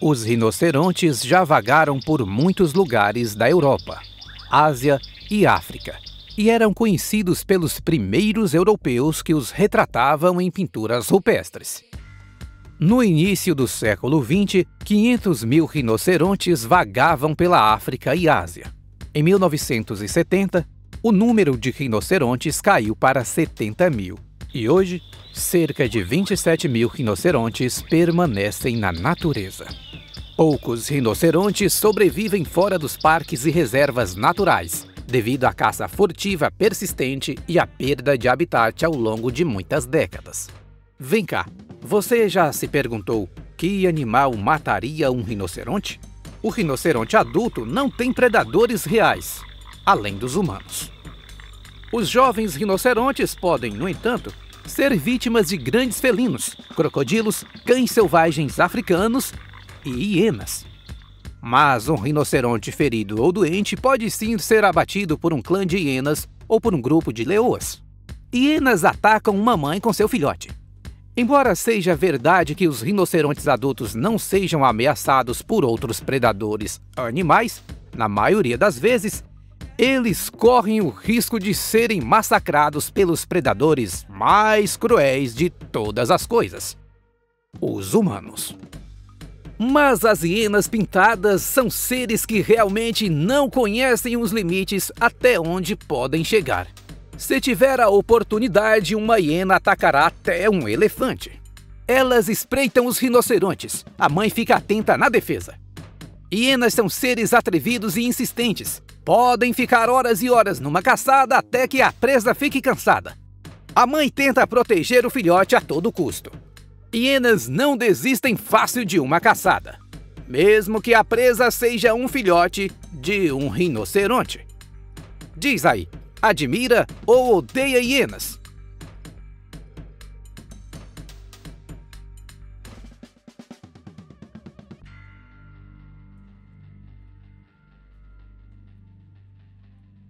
Os rinocerontes já vagaram por muitos lugares da Europa, Ásia e África, e eram conhecidos pelos primeiros europeus que os retratavam em pinturas rupestres. No início do século XX, 500 mil rinocerontes vagavam pela África e Ásia. Em 1970, o número de rinocerontes caiu para 70 mil. E hoje, cerca de 27 mil rinocerontes permanecem na natureza. Poucos rinocerontes sobrevivem fora dos parques e reservas naturais, devido à caça furtiva persistente e à perda de habitat ao longo de muitas décadas. Vem cá, você já se perguntou que animal mataria um rinoceronte? O rinoceronte adulto não tem predadores reais, além dos humanos. Os jovens rinocerontes podem, no entanto, ser vítimas de grandes felinos, crocodilos, cães selvagens africanos e hienas. Mas um rinoceronte ferido ou doente pode sim ser abatido por um clã de hienas ou por um grupo de leoas. Hienas atacam uma mãe com seu filhote. Embora seja verdade que os rinocerontes adultos não sejam ameaçados por outros predadores animais, na maioria das vezes, eles correm o risco de serem massacrados pelos predadores mais cruéis de todas as coisas: os humanos. Mas as hienas pintadas são seres que realmente não conhecem os limites até onde podem chegar. Se tiver a oportunidade, uma hiena atacará até um elefante. Elas espreitam os rinocerontes. A mãe fica atenta na defesa. Hienas são seres atrevidos e insistentes. Podem ficar horas e horas numa caçada até que a presa fique cansada. A mãe tenta proteger o filhote a todo custo. Hienas não desistem fácil de uma caçada, mesmo que a presa seja um filhote de um rinoceronte. Diz aí, admira ou odeia hienas?